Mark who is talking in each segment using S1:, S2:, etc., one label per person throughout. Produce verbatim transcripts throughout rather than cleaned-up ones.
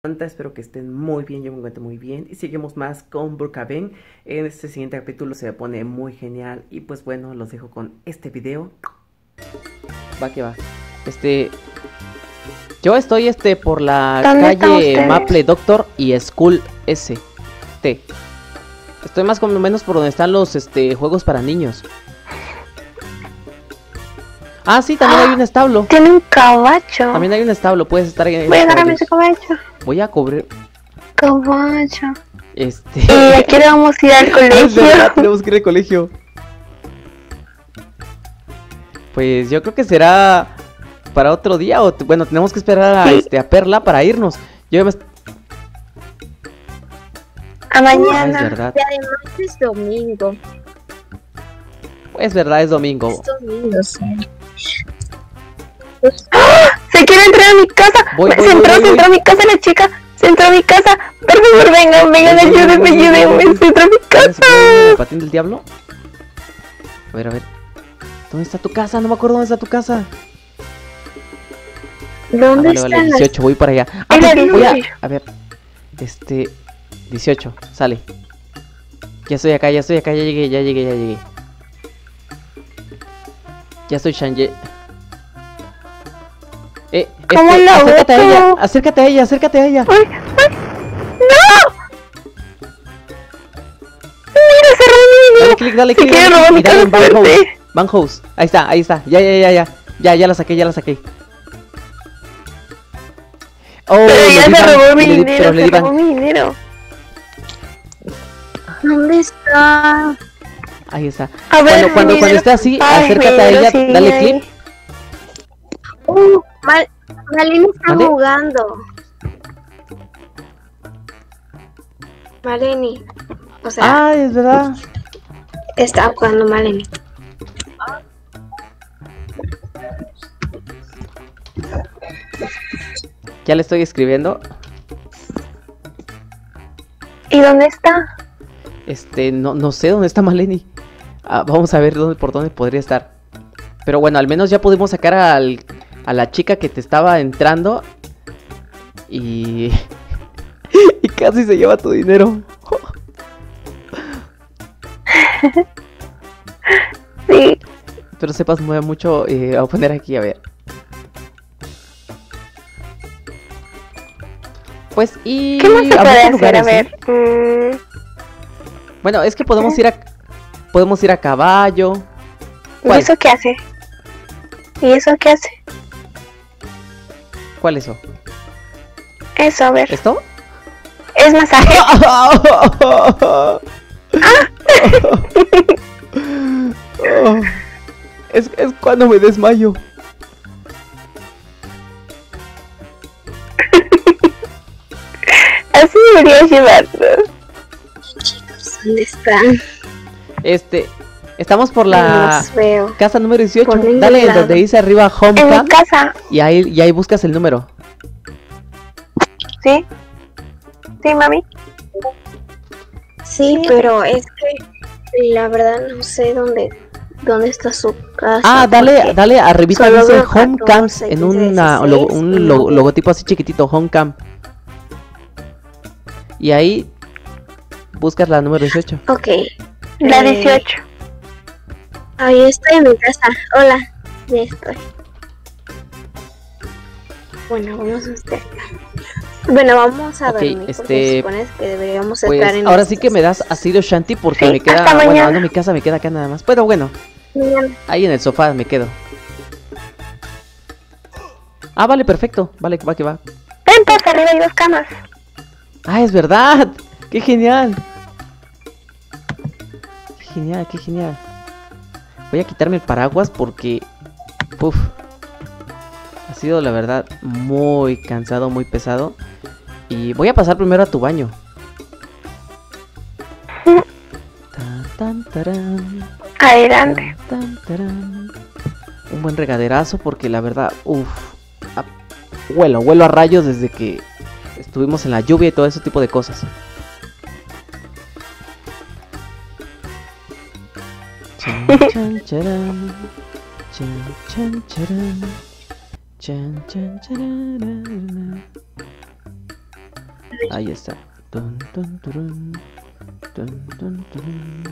S1: Espero que estén muy bien, yo me encuentro muy bien y seguimos más con Brookhaven. En este siguiente capítulo se pone muy genial y pues bueno, los dejo con este video. Va que va. Este, yo estoy este por la calle Maple Doctor y School S T. Estoy más o menos por donde están los este juegos para niños. Ah, sí, también
S2: ah,
S1: hay un establo.
S2: Tiene un caballo.
S1: También hay un establo, puedes estar ahí.
S2: Voy a agarrarme ese caballo.
S1: Voy a cobrar.
S2: Caballo.
S1: Este.
S2: Y aquí vamos a ir al colegio.
S1: Es verdad, tenemos que ir al colegio. Pues yo creo que será para otro día. O bueno, tenemos que esperar a, sí. este, a Perla para irnos. Yo me...
S2: A mañana.
S1: Ah, es verdad.
S3: Y además es domingo.
S1: Es verdad, es domingo.
S3: Es domingo, sí.
S2: ¡Ah! Se quiere entrar a mi casa.
S1: Voy,
S2: se
S1: voy,
S2: entró,
S1: voy,
S2: se
S1: voy.
S2: entró a mi casa la chica. Se entró a mi casa. Por favor, vengan, vengan, ayúdenme, ayúdenme. Se entró a mi casa.
S1: ¿El patín del diablo? A ver, a ver. ¿Dónde está tu casa? No me acuerdo dónde está tu casa.
S3: ¿Dónde
S1: ah, vale, vale,
S3: están?
S1: dieciocho, voy para allá. Ah, pues, voy a... a ver. Este... dieciocho, sale. Ya estoy acá, ya estoy acá, ya llegué, ya llegué, ya llegué. Ya estoy Shanje. Eh,
S2: ¿Cómo
S1: este,
S2: la
S1: acércate
S2: boto?
S1: a ella, acércate a ella, acércate a ella.
S2: ¡Ay, ay! ¡No! ¡Mira, se robó!
S1: Dale click, dale click.
S2: Se quiere robar mi casa fuerte.
S1: Van House. Ahí está, ahí está. Ya, ya, ya, ya. Ya, ya la saqué, ya la saqué. Oh,
S2: pero ya se robó mi dinero, se robó mi dinero.
S3: ¿Dónde está?
S1: Ahí está.
S3: A
S1: ver, cuando, cuando, cuando esté así, ay, acércate a ella, sí, dale clic.
S3: Uh, Mal Maleni está ¿Vale? jugando. Maleni. O sea.
S1: Ah, es verdad.
S3: Está jugando Maleni.
S1: Ya le estoy escribiendo.
S2: ¿Y dónde está?
S1: Este, no, no sé dónde está Maleni. Ah, vamos a ver dónde, por dónde podría estar. Pero bueno, al menos ya pudimos sacar al, a la chica que te estaba entrando. Y... y casi se lleva tu dinero.
S2: Sí.
S1: Pero sepas mover mucho. Eh, voy a poner aquí, a ver. Pues y...
S2: ¿qué más se puede hacer?
S1: Lugares,
S2: a ver. ¿eh? Mm...
S1: Bueno, es que podemos ir a... Podemos ir a caballo.
S2: ¿Y eso qué hace? ¿Y eso qué hace?
S1: ¿Cuál es eso?
S2: Eso, a ver.
S1: ¿Esto?
S2: Es masaje.
S1: ¡Ah! Oh, es, es cuando me desmayo.
S2: Así deberías llevarlos.
S3: Chicos, ¿dónde están?
S1: Este, estamos por la
S2: veo.
S1: casa número dieciocho. Dale lado. Donde dice arriba Home
S2: en
S1: Camp,
S2: mi casa.
S1: Y ahí, y ahí buscas el número.
S2: ¿Sí? ¿Sí, mami?
S3: Sí, pero es que la verdad no sé dónde dónde está su casa.
S1: Ah, dale, dale arribita dice Home Camps en una, lo, un lo, logotipo así chiquitito, Home Camp. Y ahí buscas la número dieciocho.
S3: Ok.
S2: La dieciocho.
S3: Ahí estoy en mi casa. Hola. Ya estoy. Bueno, vamos a estar. Bueno, vamos a
S1: okay,
S3: dormir.
S1: Este,
S3: porque supones que deberíamos
S1: pues,
S3: estar en
S1: ahora sí que me das asilo Shanti porque
S2: sí,
S1: me queda. Bueno, no, mi casa me queda acá nada más. Pero bueno.
S3: Mañana.
S1: Ahí en el sofá me quedo. Ah, vale, perfecto. Vale, va que va.
S2: Ven, pues arriba hay dos camas.
S1: Ah, es verdad. Qué genial. Qué genial, qué genial. Voy a quitarme el paraguas porque... Uf. Ha sido la verdad muy cansado, muy pesado. Y voy a pasar primero a tu baño. Tan, tan, tarán.
S2: Adelante.
S1: Tan, tan, tarán. Un buen regaderazo porque la verdad... Uf. A... Huelo, huelo a rayos desde que estuvimos en la lluvia y todo ese tipo de cosas. Chan, chan, charan. Chan, chan, charan. Chan, chan, chararara. Ahí está. Tun, tun, turun. Tun, tun, turun.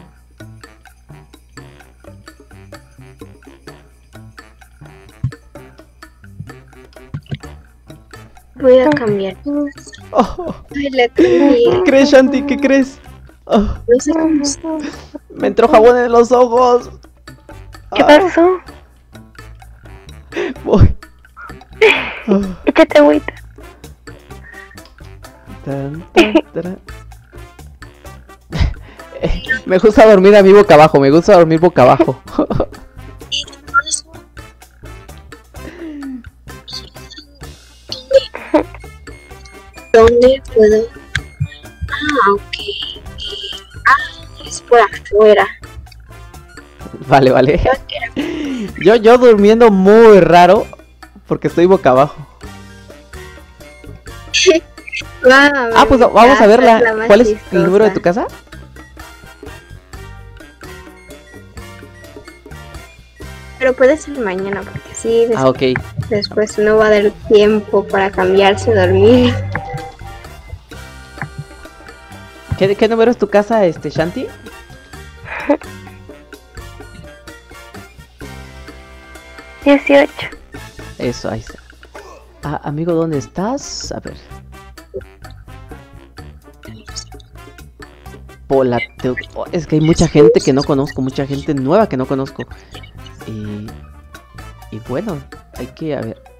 S3: Voy a cambiar.
S1: Oh,
S3: Ay, la
S1: ¿qué
S3: cambié.
S1: crees, Shanti? ¿Qué crees? Oh,
S3: No sé cómo está.
S1: me entró jabón en los ojos.
S2: ¿Qué
S1: Ah,
S2: pasó?
S1: voy. Oh.
S2: Échate agüita.
S1: Tan, tan, taran. Eh, Me gusta dormir a mi boca abajo, me gusta dormir boca abajo.
S3: ¿Dónde puedo? Ah, ok. Eh, ah, es por afuera.
S1: Vale, vale. Yo, yo durmiendo muy raro porque estoy boca abajo.
S3: Wow,
S1: Ah, pues
S3: mi
S1: vamos a
S3: casa
S1: verla.
S3: es la más
S1: ¿Cuál es el
S3: chistosa.
S1: número de tu casa?
S3: Pero puede ser mañana porque sí, des-
S1: Ah, ok.
S3: después no va a dar tiempo para cambiarse y dormir.
S1: ¿Qué, qué número es tu casa, este, Shanti?
S2: dieciocho.
S1: Eso, ahí está. Ah, amigo, ¿dónde estás? A ver. Pola, te- oh, es que hay mucha gente que no conozco, mucha gente nueva que no conozco. Y, y bueno, hay que, a ver.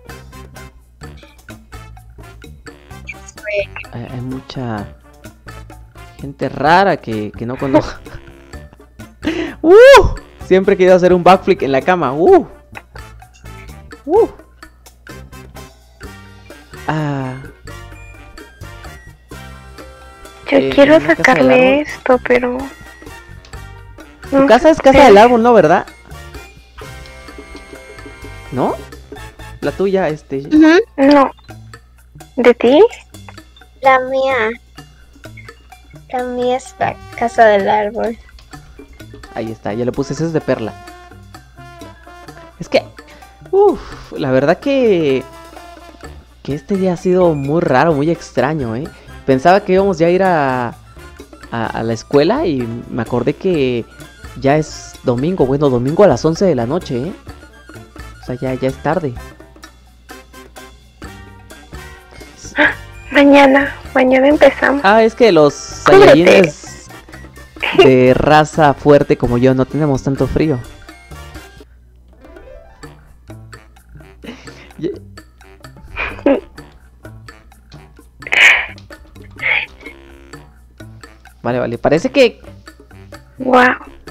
S1: Hay, hay mucha gente rara que, que no conozco. ¡Uh! Siempre he querido hacer un backflip en la cama. ¡Uh! ¡Uh! Ah,
S2: Yo
S1: Eh,
S2: quiero
S1: ¿en la casa del
S2: sacarle
S1: árbol?
S2: esto, pero...
S1: tu
S2: no
S1: casa
S2: sé
S1: es casa
S2: qué.
S1: del árbol, ¿no? ¿Verdad? ¿No? La tuya, este.
S3: Ujú.
S2: No. ¿De ti?
S3: La mía. La mía es la casa del árbol.
S1: Ahí está, ya le puse, ese es de perla. Es que, uff, la verdad que que este día ha sido muy raro, muy extraño, ¿eh? Pensaba que íbamos ya a ir a, a, a la escuela y me acordé que ya es domingo, bueno, domingo a las once de la noche, ¿eh? O sea, ya, ya es tarde.
S2: Mañana. Mañana empezamos.
S1: Ah, es que los
S2: Cúbrete.
S1: saiyajines de raza fuerte como yo no tenemos tanto frío. Ye- Vale, vale, parece que...
S2: Wow.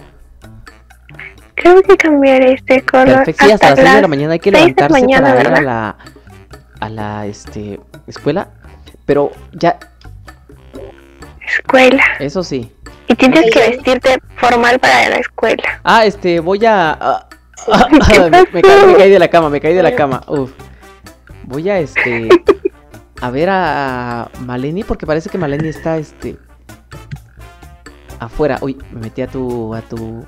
S2: Creo que cambiar este color.
S1: Perfecto, sí, hasta las seis de la
S2: las
S1: mañana hay que
S2: seis de
S1: levantarse
S2: mañana,
S1: para ir a
S2: ¿verdad?
S1: la... A la, este... escuela. Pero ya,
S2: Escuela.
S1: eso sí.
S2: Y tienes que
S3: Oigan.
S2: vestirte formal para la escuela.
S1: Ah, este, voy a... ah, ah,
S2: ¿Qué
S1: me, me
S2: pasó?
S1: caí, me caí de la cama, me caí de la cama. Uf. Voy a, este... a ver a Maleni, porque parece que Maleni está, este... afuera. Uy, me metí a tu... a tu...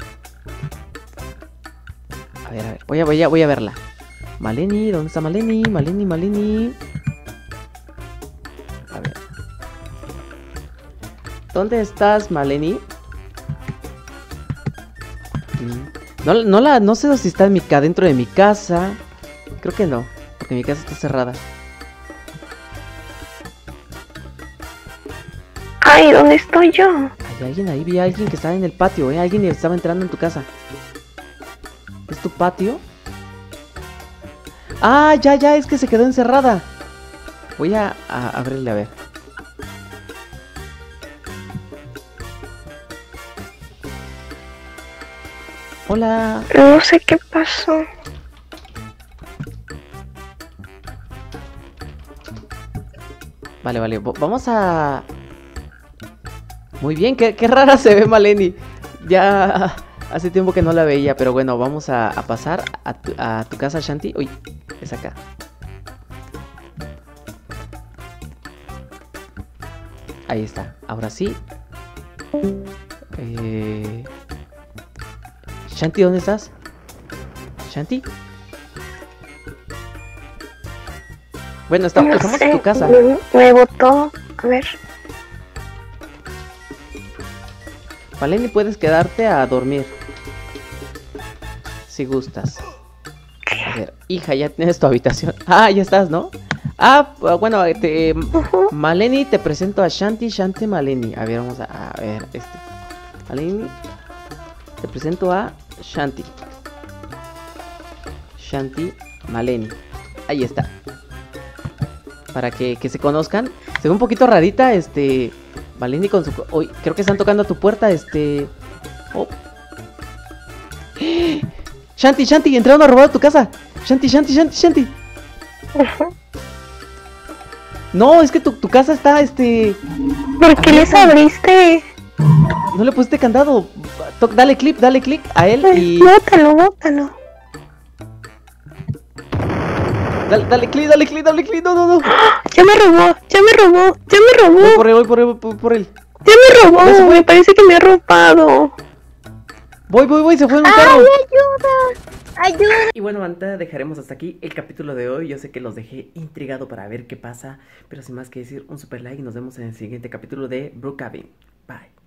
S1: A ver, a ver, voy a, voy a, voy a verla. Maleni, ¿dónde está Maleni? Maleni, Maleni. A ver. ¿Dónde estás, Maleni? Mm, No, no la, no sé si está en mi, ca- dentro de mi casa. Creo que no, porque mi casa está cerrada.
S2: Ay, ¿dónde estoy yo?
S1: Hay alguien ahí, vi a alguien que estaba en el patio, eh. Alguien estaba entrando en tu casa. ¿Es tu patio? Ah, ya, ya, es que se quedó encerrada. Voy a, a abrirle a ver. Hola.
S2: No sé qué pasó.
S1: Vale, vale, vo- vamos a... Muy bien, qué, qué rara se ve Maleni. Ya hace tiempo que no la veía, pero bueno, vamos a, a pasar a tu, a tu casa, Shanti. Uy, es acá. Ahí está, ahora sí. Eh... Shanti, ¿dónde estás? Shanti. Bueno, está-
S2: No
S1: estamos
S2: sé,
S1: en tu casa.
S2: Me, me botó A ver.
S1: Maleni, puedes quedarte a dormir. Si gustas. A ver, hija, ya tienes tu habitación. Ah, ya estás, ¿no? Ah, bueno, te,
S2: Ujú.
S1: Maleni, te presento a Shanti, Shanti, Maleni. A ver, vamos a, a ver, este. Maleni, te presento a Shanti. Shanti, Maleni. Ahí está. Para que, que se conozcan. Se ve un poquito rarita, este... Maleni con su... Uy, creo que están tocando a tu puerta, este... Oh. Shanti, Shanti, entraron a robar a tu casa. Shanti, Shanti, Shanti, Shanti.
S2: Ujú.
S1: No, es que tu, tu casa está, este...
S2: ¿Por qué les abriste?
S1: No le pusiste candado. To- Dale clic, dale clic a él y...
S2: Bótalo, bótalo.
S1: Dale, dale clic, dale clic, dale clic. No, no, no.
S2: Ya me robó, ya me robó, ya me
S1: Voy
S2: robó,
S1: por él, voy por él, voy por él.
S2: ya me
S1: No se
S2: robó.
S1: fue.
S2: Me parece que me ha robado.
S1: Voy, voy, voy, se fue en mi
S3: ¡Ay,
S1: carro.
S3: ayuda! ¡Ayuda!
S1: Y bueno, banda, dejaremos hasta aquí el capítulo de hoy. Yo sé que los dejé intrigado para ver qué pasa, pero sin más que decir, un super like y nos vemos en el siguiente capítulo de Brookhaven. Bye.